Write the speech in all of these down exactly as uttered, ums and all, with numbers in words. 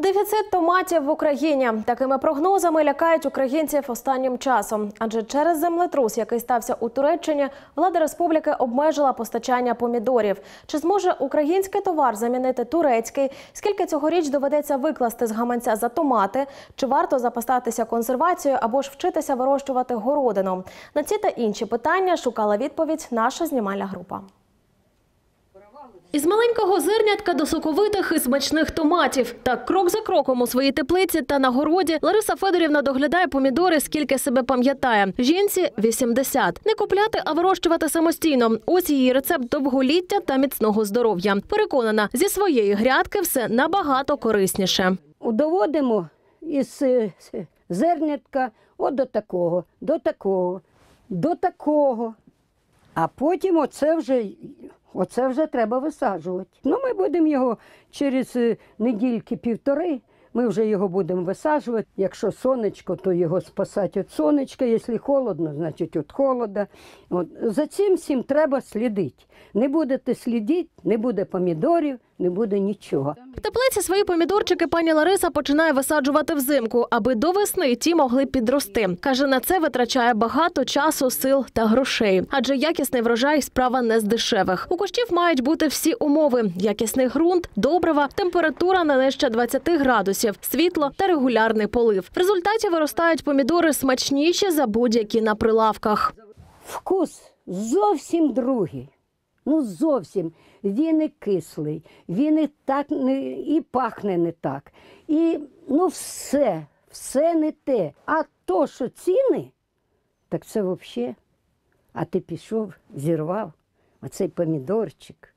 Дефіцит томатів в Україні. Такими прогнозами лякають українців останнім часом. Адже через землетрус, який стався у Туреччині, влада республіки обмежила постачання помідорів. Чи зможе український товар замінити турецький? Скільки цьогоріч доведеться викласти з гаманця за томати? Чи варто запастатися консервацією або ж вчитися вирощувати городину? На ці та інші питання шукала відповідь наша знімальна група. Із маленького зернятка до соковитих і смачних томатів. Так, крок за кроком у своїй теплиці та на городі Лариса Федорівна доглядає помідори, скільки себе пам'ятає. Жінці – вісімдесят. Не купляти, а вирощувати самостійно. Ось її рецепт довголіття та міцного здоров'я. Переконана, зі своєї грядки все набагато корисніше. Доводимо із зернятка от до такого, до такого, до такого. А потім оце вже... Оце вже треба висаджувати. Ну, ми будемо його через недільки-півтори, ми вже його будемо висаджувати. Якщо сонечко, то його спасати від сонечка. Якщо холодно, значить від холода. От. За цим всім треба слідити. Не будете слідити, не буде помідорів, не буде нічого. В теплиці свої помідорчики пані Лариса починає висаджувати взимку, аби до весни ті могли підрости. Каже, на це витрачає багато часу, сил та грошей. Адже якісний врожай – справа не з дешевих. У кущів мають бути всі умови – якісний ґрунт, добрива, температура не нижче двадцяти градусів, світло та регулярний полив. В результаті виростають помідори смачніші за будь-які на прилавках. Вкус зовсім другий. Ну зовсім. Він і кислий, він і так не, і пахне не так. І ну все, все не те. А то, що ціни, так це взагалі. А ти пішов, зірвав оцей помідорчик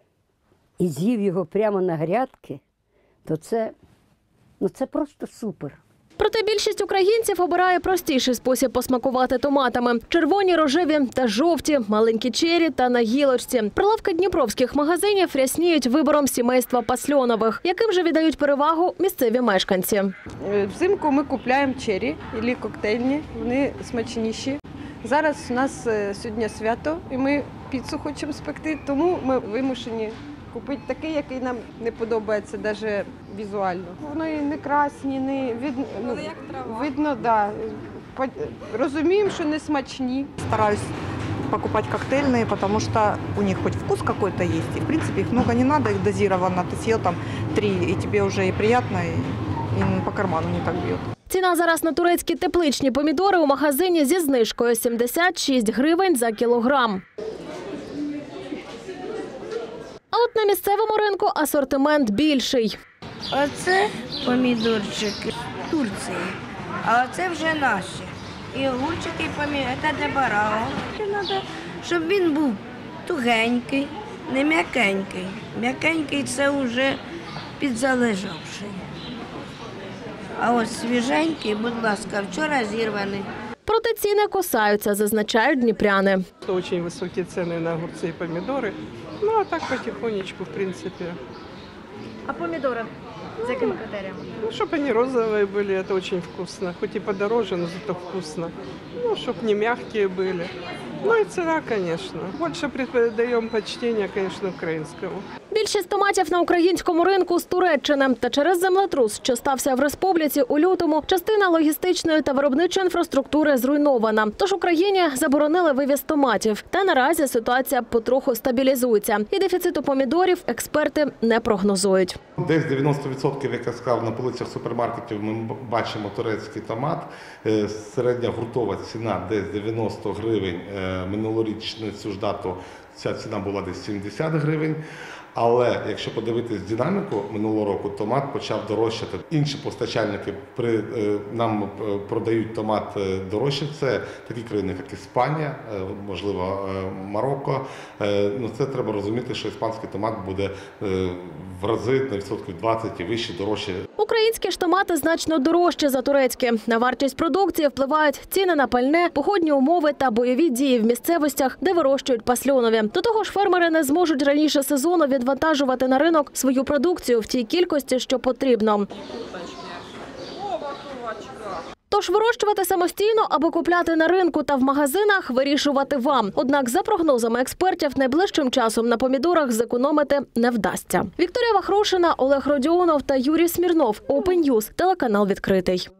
і з'їв його прямо на грядки, то це, ну це просто супер. Проте більшість українців обирає простіший спосіб посмакувати томатами. Червоні, рожеві та жовті, маленькі чері та на гілочці. Прилавки дніпровських магазинів рясніють вибором сімейства Пасльонових, яким же віддають перевагу місцеві мешканці. Взимку ми купуємо чері або коктейльні, вони смачніші. Зараз у нас сьогодні свято і ми піцу хочемо спекти, тому ми вимушені купити такий, який нам не подобається навіть візуально. Вони не красні, не видно, ну, видно, да. Розуміємо, що не смачні. Стараюсь покупать коктейльные, потому что у них хоть вкус какой-то есть, и в принципе их много не надо, их дозировано. Ты съел там три, и тебе уже и приятно, и, и по карману не так бьет. Ціна зараз на турецькі тепличні помідори у магазині зі знижкою сімдесят шість гривень за кілограм. А от на місцевому ринку асортимент більший. Оце помідорчики з Турції, а оце вже наші. І огурчики, і помідори, це для барау. Треба, щоб він був тугенький, не м'якенький. М'якенький – це вже підзалежавший. А ось свіженький, будь ласка, вчора зірваний. Проте ціни кусаються, зазначають дніпряни. Дуже високі ціни на огурці і помідори. Ну, а так потихонечку, в принципі. А помідори? З якими критеріями? Ну, чтобы они розовые были, это очень вкусно. Хоть и подороже, но зато вкусно. Ну, чтобы не мягкие были. Ну и цена, конечно. Больше придаем почтение, конечно, украинскому. Більшість томатів на українському ринку з Туреччини. Та через землетрус, що стався в республіці у лютому, частина логістичної та виробничої інфраструктури зруйнована. Тож Україні заборонили вивіз томатів. Та наразі ситуація потроху стабілізується. І дефіциту помідорів експерти не прогнозують. Десь дев'яносто відсотків, як я сказав, на полицях супермаркетів ми бачимо турецький томат. Середня гуртова ціна десь дев'яносто гривень. Минулорічну цю ж дату ця ціна була десь сімдесят гривень. Але якщо подивитись динаміку минулого року, томат почав дорожчати. Інші постачальники при, нам продають томат дорожче. Це такі країни, як Іспанія, можливо, Марокко. Ну, це треба розуміти, що іспанський томат буде в рази, на відсотків двадцять і вище, дорожче. Українські ж томати значно дорожчі за турецькі. На вартість продукції впливають ціни на пальне, погодні умови та бойові дії в місцевостях, де вирощують пасльонові. До того ж, фермери не зможуть раніше сезону відвантажувати на ринок свою продукцію в тій кількості, що потрібно. Тож вирощувати самостійно або купляти на ринку та в магазинах – вирішувати вам. Однак, за прогнозами експертів, найближчим часом на помідорах зекономити не вдасться. Вікторія Вахрушина, Олег Родіонов та Юрій Смірнов. Open News, телеканал «Відкритий».